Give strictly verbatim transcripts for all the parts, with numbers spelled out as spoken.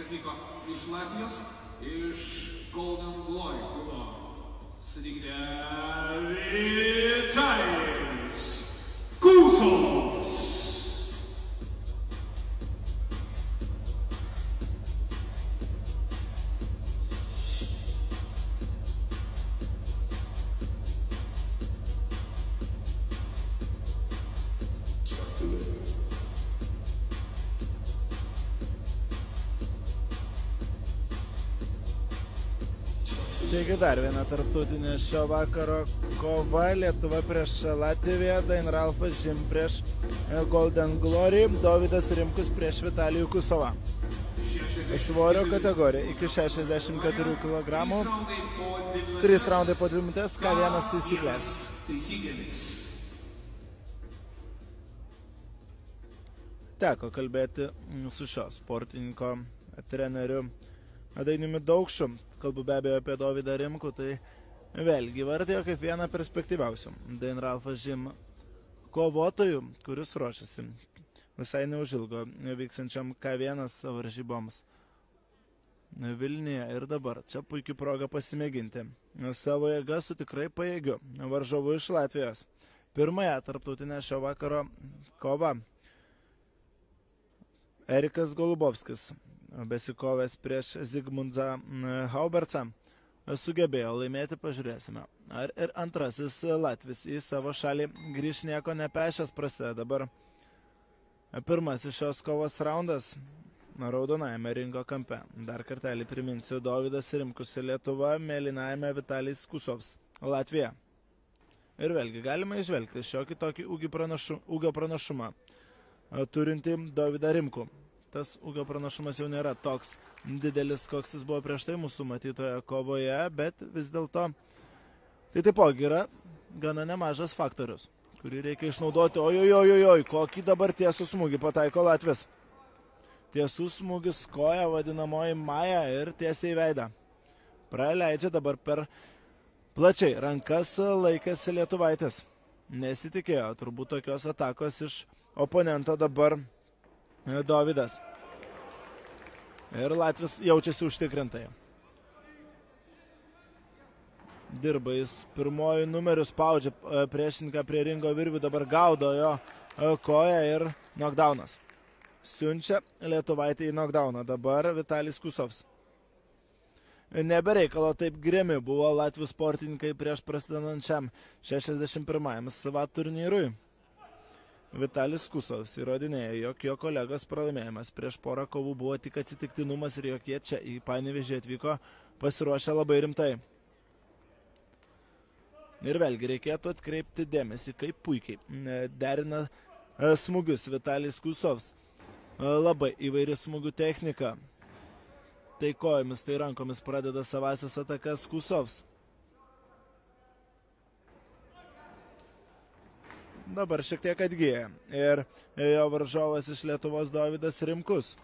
atvyko iš Latvijos, iš Golden Glory klubo. Sutikite Vitalijus Kusovas. Taigi dar viena tarptautinė šio vakaro kova. Lietuva prieš Latviją, Dainralfas Žim prieš Golden Glory, Dovydas Rimkus prieš Vitalijų Kusovą. Svorio kategorija iki šešiasdešimt keturių kilogramų. trys raundai po dvi minutės, ką vienas taisyklės. Teko kalbėti su šio sportininko treneriu Dainiumi Daukšu. Kalbu be abejo apie Dovydą Rimkų, tai vėlgi vardėjo kaip vieną perspektyviausių Dainralfas Žim kovotojų, kuris ruošiasi visai neužilgo vyksančiam K vienas varžyboms Vilniuje. Ir dabar čia puikia proga pasimėginti savo jėgą su tikrai pajėgiu varžovu iš Latvijos. Pirmąją tarptautinę šio vakaro kovą Erikas Golubovskis, besikovęs prieš Zigmundą Haubertsą, sugebėjo laimėti, pažiūrėsime. Ar ir antrasis Latvis į savo šalį grįž nieko nepešęs, prasideda dabar pirmasis šios kovos raundas raudonajame ringo kampe. Dar kartelį priminsiu, Dovydas Rimkus Lietuva, mėlynajame Vitalijus Kusovas Latvija. Ir vėlgi galima išvelgti šiokį tokį ūgio pranašu, ūgio pranašumą turinti Dovydą Rimkų. Tas ūgio pranašumas jau nėra toks didelis, koks jis buvo prieš tai mūsų matytoje kovoje, bet vis dėlto tai taipogi yra gana nemažas faktorius, kurį reikia išnaudoti. Ojojojojoj, kokį dabar tiesų smūgį pataiko Latvis. Tiesų smūgis koja, vadinamoji Maja, ir tiesiai veidą. Praleidžia dabar per plačiai rankas laikėsi lietuvaitis. Nesitikėjo turbūt tokios atakos iš oponento dabar Dovydas. Ir Latvis jaučiasi užtikrintai. Dirba jis pirmojų numerių, spaudžia priešininką prie ringo virvių, dabar gaudo jo koją ir knockdownas. Siunčia lietuvaitį į knockdowną. Dabar Vitalijus Kusovas. Nebereikalo taip gremi buvo Latvių sportininkai prieš prasidedančiam šešiasdešimt pirmajam SWAT turnyrui. Vitalijus Kusovas įrodinėjo, jog jo kolegos pralaimėjimas prieš porą kovų buvo tik atsitiktinumas ir jog jie čia į Panevėžį atvyko pasiruošę labai rimtai. Ir vėlgi reikėtų atkreipti dėmesį, kaip puikiai derina smūgius Vitalijus Kusovas. Labai įvairi smūgių technika. Tai kojomis, tai rankomis pradeda savasias atakas Kusovas. Dabar šiek tiek atgyja ir jo varžovas iš Lietuvos Dovydas Rimkus.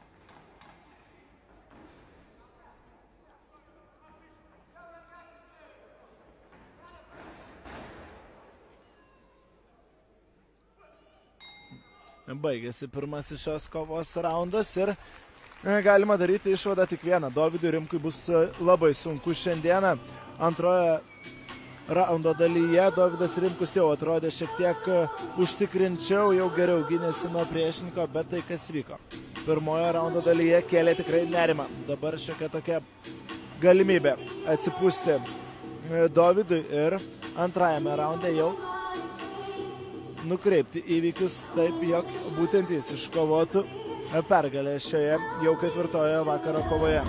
Baigėsi pirmasis šios kovos raundas ir galima daryti išvadą tik vieną. Dovydui Rimkui bus labai sunku šiandieną. Antroje raundo dalyje Dovydas Rimkus jau atrodė šiek tiek užtikrinčiau, jau geriau gynėsi nuo priešininko, bet tai kas vyko. Pirmojo raundo dalyje kėlė tikrai nerimą. Dabar šiokia tokia galimybė atsipūsti Dovydui ir antrajame raunde jau nukreipti įvykius taip, jog būtent jis iškovotų pergalę šioje jau ketvirtoje vakaro kovoje.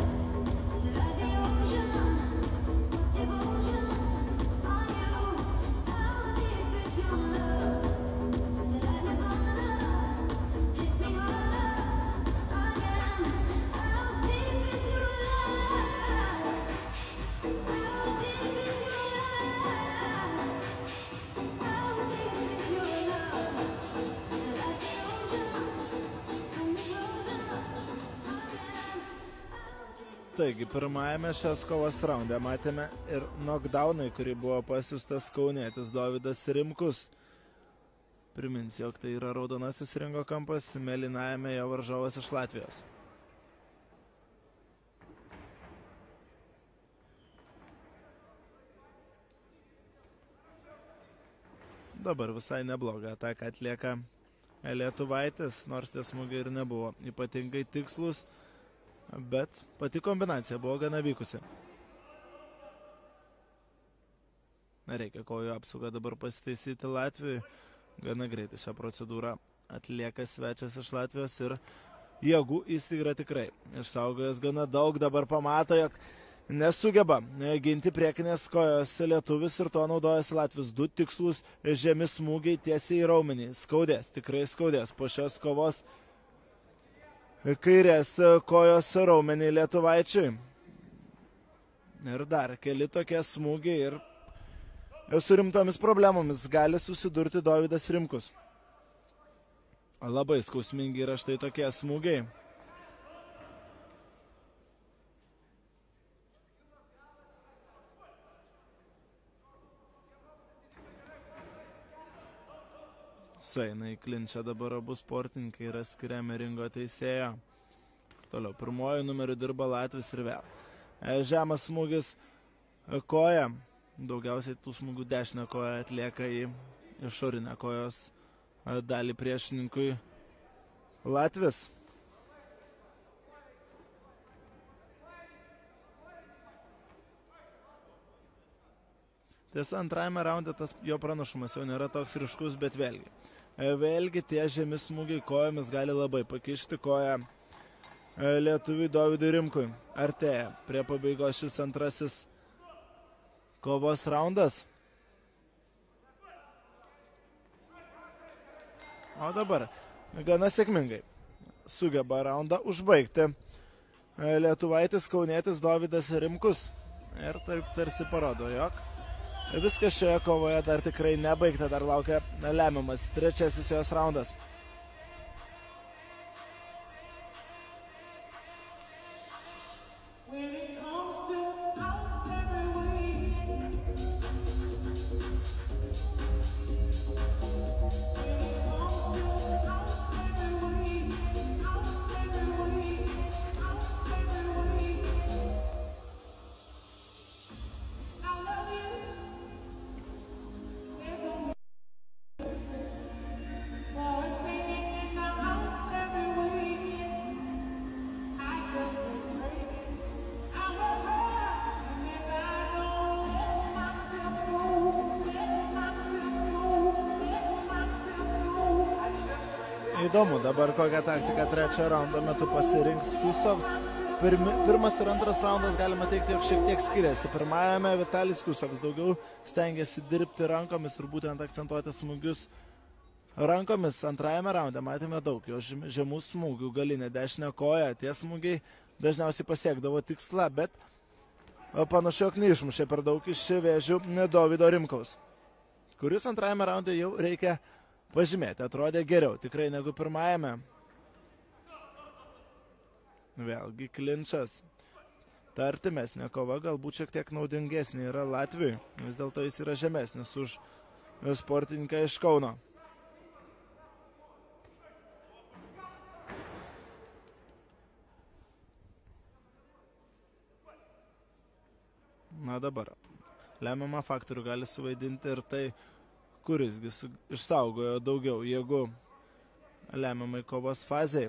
Taigi, pirmajame šios kovos raunde matėme ir knockdownai, kurį buvo pasiūstas kaunietis Dovydas Rimkus. Priminsiu, jog tai yra raudonasis ringo kampas, mėlynajame jo varžovas iš Latvijos. dabar visai neblogą ataką atlieka lietuvaitis, nors tie smūgiai ir nebuvo ypatingai tikslus, bet pati kombinacija buvo gana vykusi. Reikia kojų apsaugą dabar pasitaisyti Latvijai. Gana greitai šią procedūrą atlieka svečias iš Latvijos ir jėgų įsigra tikrai. Išsaugojęs gana daug, dabar pamato, jog nesugeba ginti priekinės kojos lietuvis ir to naudojasi Latvis. Du tikslus žemi smūgiai tiesiai į raumenį. Skaudės, tikrai skaudės po šios kovos kairės kojos raumenį lietuvaičiui. Ir dar keli tokie smūgiai ir su rimtomis problemomis gali susidurti Dovydas Rimkus. Labai skausmingi yra štai tokie smūgiai. Sueina į klinčą dabar abu sportininkai, yra skiriami ringo teisėjo. Toliau pirmoju numeriu dirba Latvis ir vėl. Žemas smūgis koja. Daugiausiai tų smūgių dešinę koją atlieka į išorinę kojos dalį priešininkui Latvis. Tiesa, antrajame raunde tas jo pranašumas jau nėra toks ryškus, bet vėlgi. Vėlgi tie žemi smūgiai kojomis gali labai pakišti koją lietuviui Dovydui Rimkui. Artėja prie pabaigos šis antrasis kovos raundas. O dabar gana sėkmingai sugeba raundą užbaigti lietuvaitis kaunietis Dovydas Rimkus. Ir taip tarsi parodo, jog viskas šioje kovoje dar tikrai nebaigta, dar laukia lemiamas trečiasis jos raundas. Įdomu dabar kokią taktiką trečio raundo metu pasirinks Kusovs. Pirmi, pirmas ir antras raundas galima teikti, jog šiek tiek skiriasi. Pirmajame Vitalijus Kusovs daugiau stengiasi dirbti rankomis ir būtent akcentuoti smūgius rankomis. Antrajame raunde matėme daug jo žemų smūgių, galinė dešinė koja. Tie smūgiai dažniausiai pasiekdavo tikslą, bet panašu, jog neišmušė per daug iš vėžių Dovydo Rimkaus, kuris antrajame raunde jau reikia pažymėti, atrodė geriau tikrai negu pirmajame. Vėlgi klinčas. Ta artimesnė kova galbūt šiek tiek naudingesnė yra Latvijui. Vis dėlto jis yra žemesnis už sportininką iš Kauno. Na dabar. Lemiamą faktorių gali suvaidinti ir tai, kurisgi išsaugojo daugiau jėgų lemiamai kovos fazėje.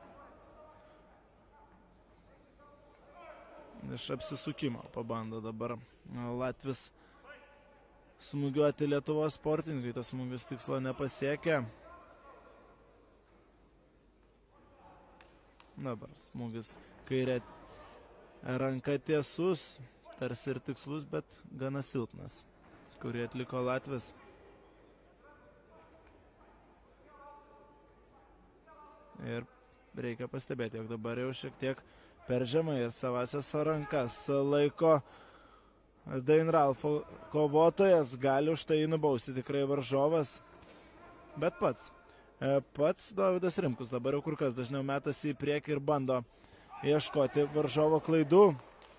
Iš apsisukimo pabando dabar Latvis smūgiuoti Lietuvos sportininkai. Tas smūgis tikslo nepasiekė. Dabar smūgis kairė ranka tiesus, tarsi ir tikslus, bet gana silpnas, kurį atliko Latvis. Ir reikia pastebėti, jog dabar jau šiek tiek per žemai ir savasias rankas laiko Deinralfo kovotojas, gali už tai nubausti tikrai varžovas. Bet pats, pats Dovydas Rimkus dabar jau kur kas dažniau metasi į priekį ir bando ieškoti varžovo klaidų.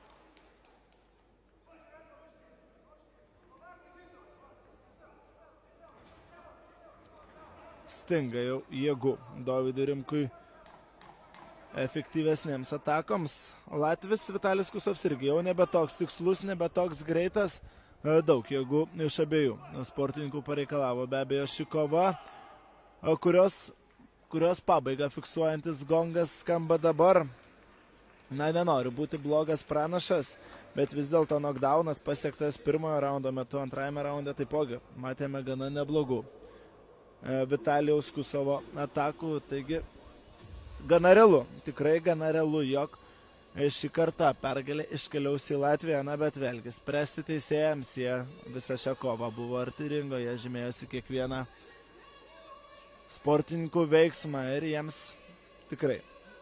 Stinga jau jėgų Dovydui Rimkui efektyvesnėms atakoms. Latvis Vitalijus Kusovs irgi jau nebe toks tikslus, nebe toks greitas. daug jėgų iš abiejų sportininkų pareikalavo be abejo ši kova, kurios, kurios pabaiga fiksuojantis gongas skamba dabar. Na, nenoriu būti blogas pranašas, bet vis dėlto knockdownas pasiektas pirmojo raundo metu, antrajame raunde taipogi matėme gana neblogų Vitalijaus Kusovo atakų, taigi gana realu, tikrai gana realu, jog šį kartą pergalė iškeliaus į Latviją, na bet vėlgi, spręsti teisėjams, jie visą šią kovą buvo arti ringo, jie žymėjosi kiekvieną sportininkų veiksmą ir jiems tikrai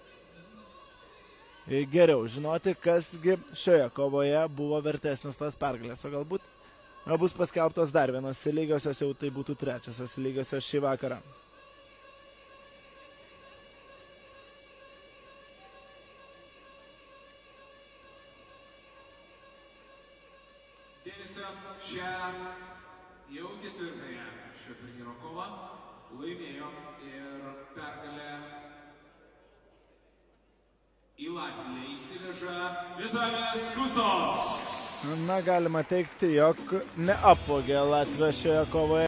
geriau žinoti, kasgi šioje kovoje buvo vertesnis tos pergalės, o galbūt bus paskelbtos dar vienos lygiosios, jau tai būtų trečiosios lygiosios šį vakarą. Tęsiant šią jau ketvirtąją šio turnyro kovą laimėjo ir pergalę į Latviją įsiveža Vitalijas Kusovas. Na, galima teigti, jog neapvogė Latvija šioje kovoje.